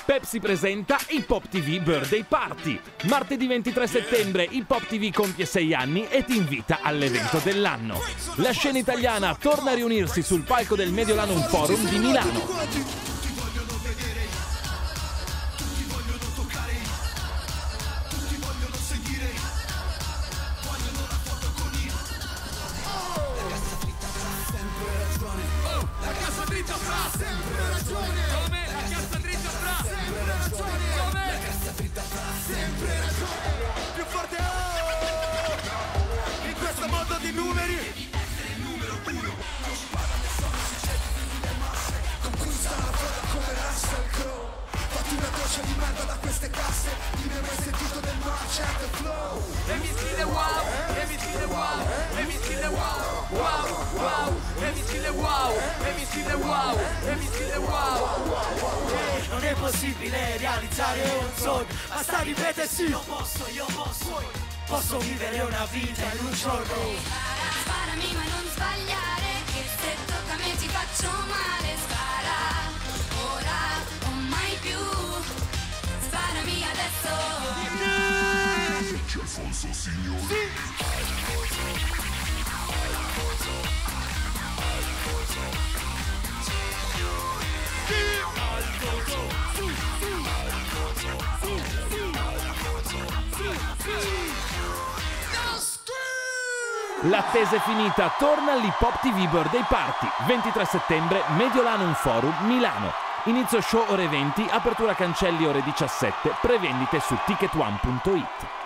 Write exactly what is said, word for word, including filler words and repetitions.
Pepsi presenta Hip Hop ti vu Birthday Party. Martedì ventitré settembre Hip Hop ti vu compie sei anni e ti invita all'evento dell'anno. La scena italiana torna a riunirsi sul palco del Mediolanum Forum di Milano. Di merda da queste casse, chi ne hai mai sentito del Marcet Flow? E mi scrive wow, e mi scrive wow, e mi scrive wow, wow, wow, e mi scrive wow, e mi scrive wow, e mi scrive wow. Hey, non è possibile realizzare un sogno, basta ripetersi. Io posso, io posso, posso vivere una vita in un giorno. Spara, sparami ma non sbagliare, che se tocca a me ti faccio male. Spara, ora o mai più. Sparami adesso. Alfonso Signore. Sì. L'attesa è finita, torna all'Hip Hop ti vu Birthday Party. ventitré settembre, Mediolanum Forum, Milano. Inizio show ore venti, apertura cancelli ore diciassette, prevendite su ticket one punto it.